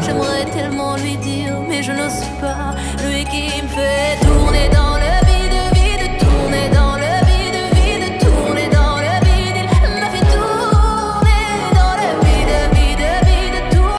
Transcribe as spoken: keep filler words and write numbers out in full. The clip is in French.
J'aimerais tellement lui dire, mais je n'ose pas. Lui qui me fait tourner dans